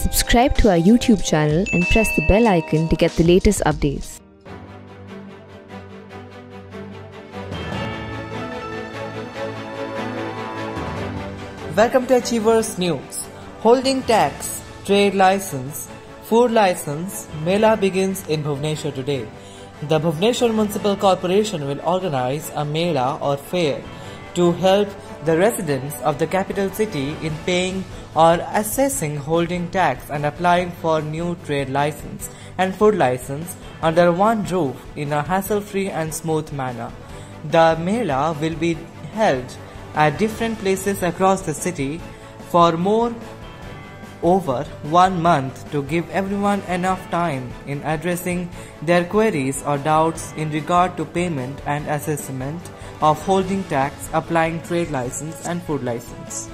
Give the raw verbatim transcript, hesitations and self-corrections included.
Subscribe to our YouTube channel and press the bell icon to get the latest updates. Welcome to Achievers News. Holding tax, trade license, food license, Mela begins in Bhubaneswar today. The Bhubaneswar Municipal Corporation will organize a Mela or fair to help the residents of the capital city in paying or assessing holding tax and applying for new trade license and food license under one roof in a hassle-free and smooth manner. The Mela will be held at different places across the city for more over one month to give everyone enough time in addressing their queries or doubts in regard to payment and assessment of holding tax, applying trade license and food license.